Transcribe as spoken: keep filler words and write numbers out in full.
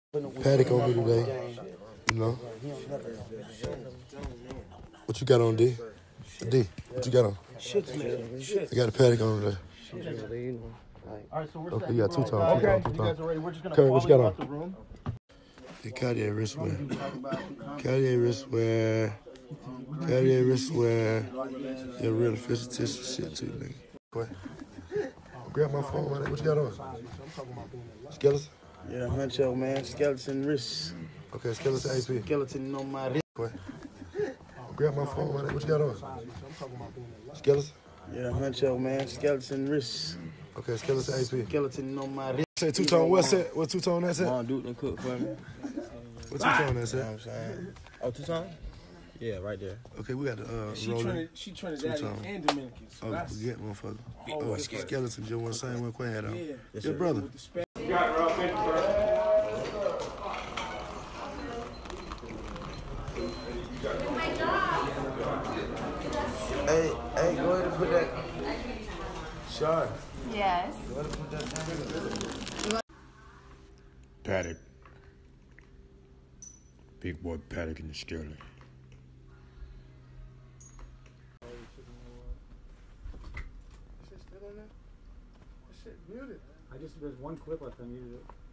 Paddock on me today, you know. What you got on, D? D, what you got on? Shit, man. Shit. I got a Paddock on today. All right, so we're Okay, you got two times. Okay, two you times. guys are ready. We're just gonna Curry, what you got on? the room. The Cartier wristwear. Cartier wristwear. Cartier wristwear. You're real official tissue shit too, nigga. What? Grab my phone, man. What you got on? Skeleton? Yeah, huncho, man. Skeleton wrist. Okay, skeleton A P. Skeleton on my wrist. What? Grab my phone, man. What you got on? Skeleton? Yeah, huncho, man. Skeleton wrist. Okay, skeleton A P. Skeleton on my wrist. Say two-tone, what's that? What two-tone that's Come at? on, dude, and cook for me. What two-tone that's You know what at? I'm saying? Oh, two-tone? Yeah, right there. Okay, we got the uh, She rolling. Trinidad, she Trinidadian Two-tone. and Dominican. So Oh, that's forget, motherfucker. Oh, Oh, that's skeleton, just one same one Quinn had on. yeah. Yes, Your sir. brother. With the Spanish. You got it, Rob. Thank you, sir. Hey, hey, go ahead and put that. Sure. Yes. Go ahead and put that down. Paddock. Big boy Paddock in the skillet. Shit still on there? That shit muted. I just, there's one clip left, I muted it.